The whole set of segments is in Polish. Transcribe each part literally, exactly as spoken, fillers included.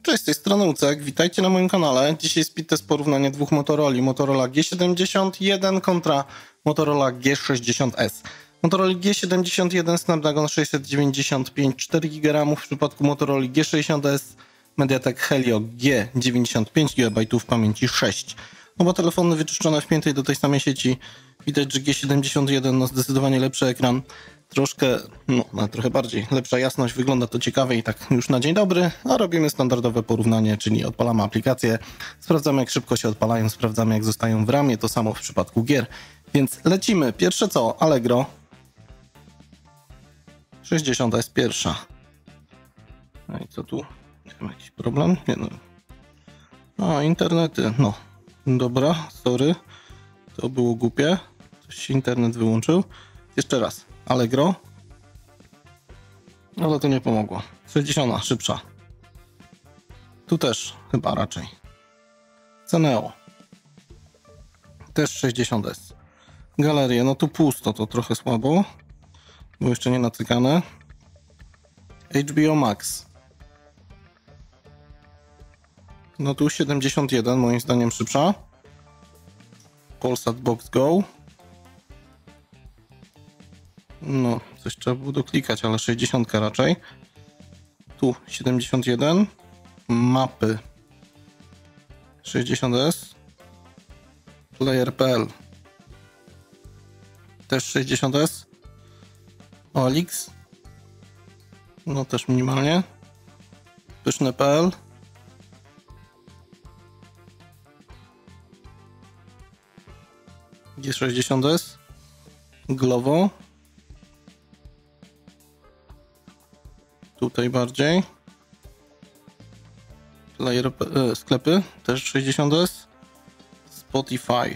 Cześć, z tej strony Ucek, witajcie na moim kanale. Dzisiaj speed test porównanie dwóch Motorola. Motorola G siedemdziesiąt jeden kontra Motorola G sześćdziesiąt S. Motorola G siedemdziesiąt jeden Snapdragon sześćset dziewięćdziesiąt pięć, cztery giga ramu. W przypadku Motorola G sześćdziesiąt S Mediatek Helio G dziewięćdziesiąt pięć gigabajtów pamięci sześć. Oba telefony wyczyszczone, wpięte do tej samej sieci. Widać, że G siedemdziesiąt jeden no zdecydowanie lepszy ekran. Troszkę, no, no trochę bardziej lepsza jasność, wygląda to ciekawie i tak już na dzień dobry, a robimy standardowe porównanie, czyli odpalamy aplikację, sprawdzamy jak szybko się odpalają, sprawdzamy jak zostają w ramie, to samo w przypadku gier. Więc lecimy. Pierwsze co? Allegro. sześćdziesiąt S pierwsza. No i co tu? Nie wiem, jakiś problem? Nie no. A, internety, no. Dobra, sorry. To było głupie. Coś się internet wyłączył. Jeszcze raz. Allegro. Ale to nie pomogło. sześćdziesiąt, szybsza. Tu też chyba raczej. Ceneo. Też sześćdziesiąt S. Galerie, no tu pusto, to trochę słabo. Bo jeszcze nie nacykane. H B O Max. No tu siedemdziesiąt jeden, moim zdaniem szybsza. Polsat Box Go. No, coś trzeba było doklikać, ale sześćdziesiąt raczej. Tu siedemdziesiąt jeden. Mapy. sześćdziesiąt S. Player kropka p l. Też sześćdziesiąt S. O L X. No też minimalnie. Pyszne kropka p l. G sześćdziesiąt S. Glovo. Tutaj bardziej. Player, e, sklepy. Też sześćdziesiąt S. Spotify.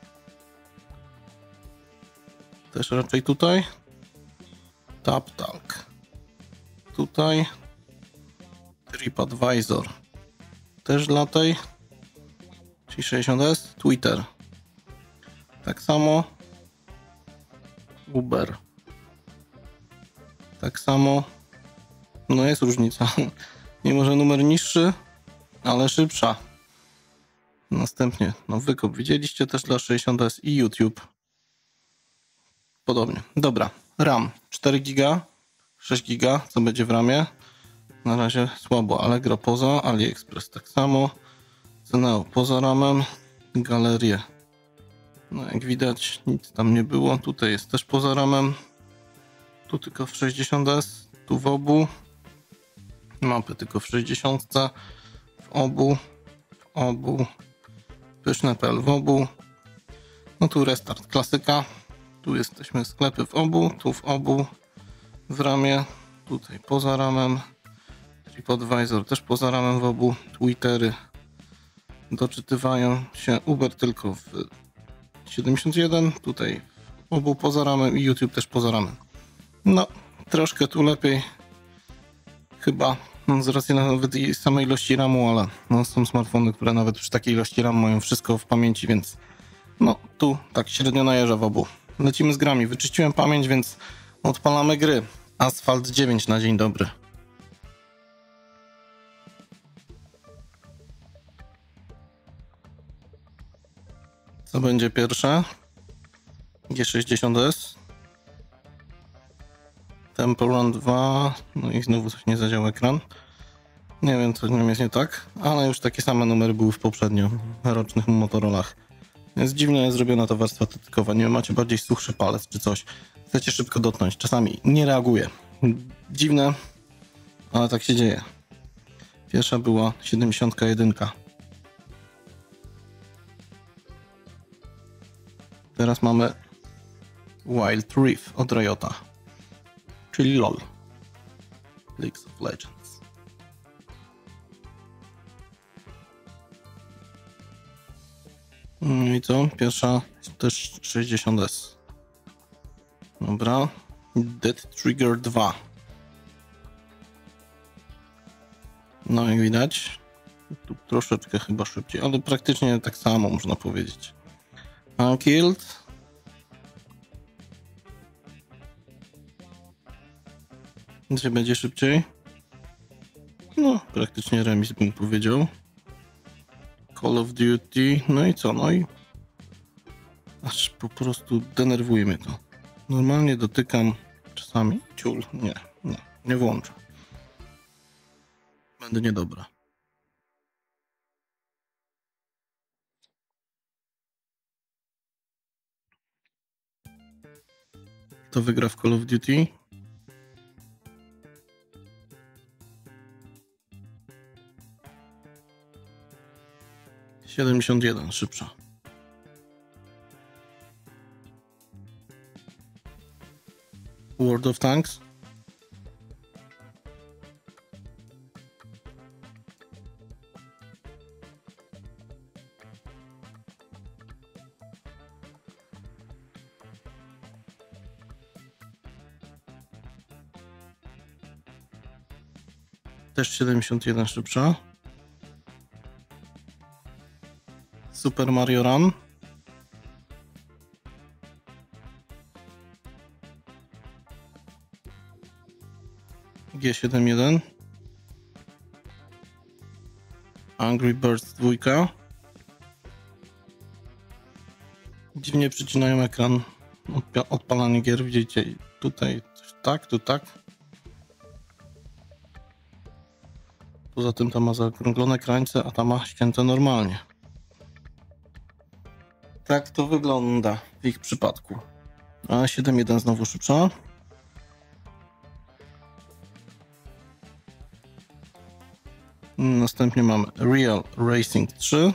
Też raczej tutaj. TapTalk. Tutaj. TripAdvisor. Też dla tej. Czyli sześćdziesiąt S. Twitter. Tak samo. Uber. Tak samo. No jest różnica. Mimo że numer niższy, ale szybsza. Następnie, no wykop widzieliście też dla sześćdziesiąt S i YouTube. Podobnie. Dobra. RAM cztery giga, sześć giga, co będzie w ramie. Na razie słabo. Allegro poza, AliExpress tak samo. Ceneo poza ramem. Galerie. No jak widać nic tam nie było. Tutaj jest też poza ramem. Tu tylko w sześćdziesiąt S. Tu w obu. Mapy tylko w sześćdziesiąt. W obu. W obu. Pyszne kropka p l w obu. No tu restart klasyka. Tu jesteśmy sklepy w obu. Tu w obu. W ramie. Tutaj poza ramem. TripAdvisor też poza ramem w obu. Twittery doczytywają się. Uber tylko w siedemdziesiąt jeden. Tutaj w obu poza ramem i YouTube też poza ramem. No, troszkę tu lepiej. Chyba no, z racji nawet i samej ilości ramu, ale no, są smartfony, które nawet przy takiej ilości ramu mają wszystko w pamięci, więc no tu tak średnio najeżdża w obu. Lecimy z grami. Wyczyściłem pamięć, więc odpalamy gry. Asphalt dziewięć na dzień dobry. Co będzie pierwsze? G sześćdziesiąt S. Temple Run dwa. No i znowu coś nie zadział ekran. Nie wiem, co z nim jest nie tak, ale już takie same numery były w poprzednio rocznych Motorolach. Jest dziwnie zrobiona ta warstwa dotykowa. Nie wiem, macie bardziej suchszy palec czy coś. Chcecie szybko dotknąć. Czasami nie reaguje. Dziwne, ale tak się dzieje. Pierwsza była siedemdziesiąt jeden. Teraz mamy Wild Rift od Riota. Czyli LOL. League of Legends. No i co? Pierwsza też sześćdziesiąt S. Dobra. Dead Trigger dwa. No jak widać. Tu troszeczkę chyba szybciej, ale praktycznie tak samo można powiedzieć. Unkilled. Gdzie będzie szybciej? No No, praktycznie remis bym powiedział. Call of Duty, no i co, no i aż po prostu denerwuje mnie to. Normalnie dotykam czasami ciul, nie, nie, nie włączę. Będę niedobra. To wygra w Call of Duty. siedemdziesiąt jeden, szybsza. World of Tanks. Też siedemdziesiąt jeden, szybsza. Super Mario Run. G siedemdziesiąt jeden. Angry Birds dwa. Dziwnie przycinają ekran. Odpalanie gier, widzicie, tutaj coś tak, tu tak. Poza tym ta ma zaokrąglone krańce, a ta ma ścięte normalnie. Tak to wygląda w ich przypadku. A siedem jeden znowu szybsza. Następnie mamy Real Racing trzy.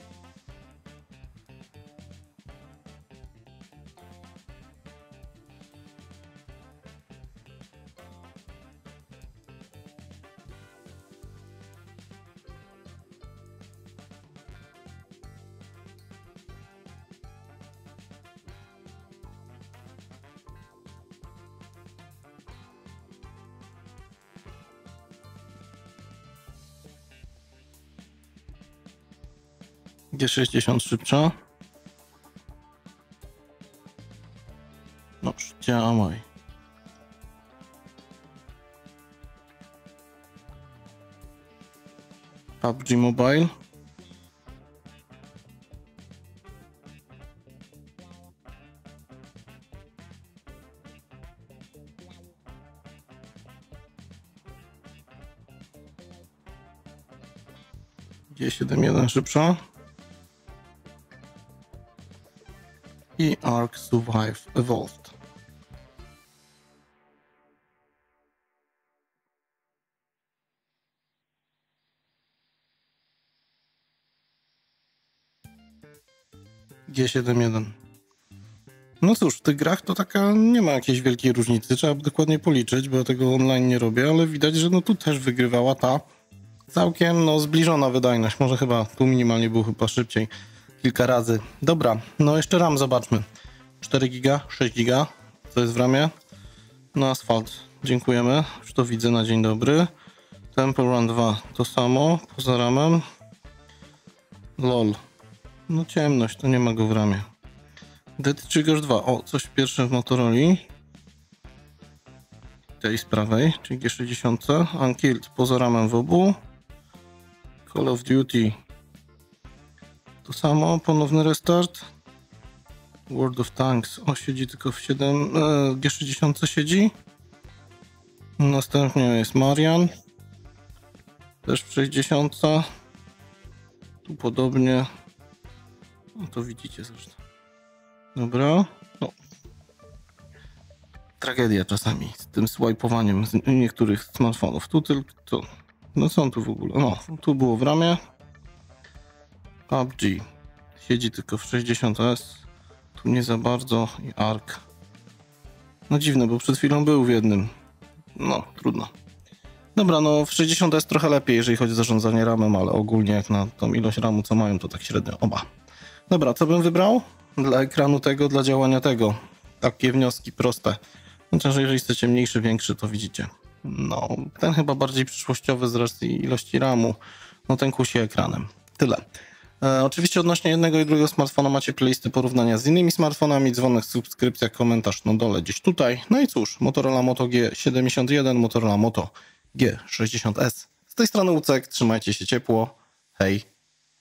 G sześćdziesiąt szybsza. No, działaj. P U B G Mobile. G siedemdziesiąt jeden szybsza. I Ark Survive Evolved. G siedemdziesiąt jeden. No cóż, w tych grach to taka nie ma jakiejś wielkiej różnicy. Trzeba by dokładnie policzyć, bo ja tego online nie robię, ale widać, że no tu też wygrywała ta całkiem no zbliżona wydajność. Może chyba tu minimalnie było chyba szybciej. Kilka razy. Dobra, no jeszcze RAM zobaczmy. cztery giga, sześć giga. Co jest w ramie? No Asphalt. Dziękujemy. Już to widzę na dzień dobry. Temple Run dwa to samo. Poza ramem. LOL. No ciemność, to nie ma go w ramie. Dead Trigger dwa. O, coś pierwsze w Motorola. Tej z prawej, czyli G sześćdziesiąt. Unkilled poza ramem w obu. Call of Duty. To samo, ponowny restart. World of Tanks, o siedzi tylko w siedem, e, G sześćdziesiąt siedzi. Następnie jest Marian. Też w sześćdziesiąt. Tu podobnie. No to widzicie zresztą. Dobra. No. Tragedia czasami z tym swajpowaniem z niektórych smartfonów. Tu tylko to. No co on tu w ogóle? No, tu było w ramie. P U B G. Siedzi tylko w sześćdziesiąt S. Tu nie za bardzo. I Ark. No dziwne, bo przed chwilą był w jednym. No, trudno. Dobra, no w sześćdziesiąt S trochę lepiej, jeżeli chodzi o zarządzanie ramem, ale ogólnie jak na tą ilość ramu, co mają, to tak średnio oba. Dobra, co bym wybrał? Dla ekranu tego, dla działania tego. Takie wnioski proste. Chociaż jeżeli chcecie mniejszy, większy, to widzicie. No, ten chyba bardziej przyszłościowy z racji ilości ramu. No ten kusi ekranem. Tyle. E, oczywiście odnośnie jednego i drugiego smartfona macie playlisty porównania z innymi smartfonami, dzwonek, subskrypcja, komentarz na dole gdzieś tutaj. No i cóż, Motorola Moto G siedemdziesiąt jeden, Motorola Moto G sześćdziesiąt S Z tej strony Łucek, trzymajcie się ciepło. Hej.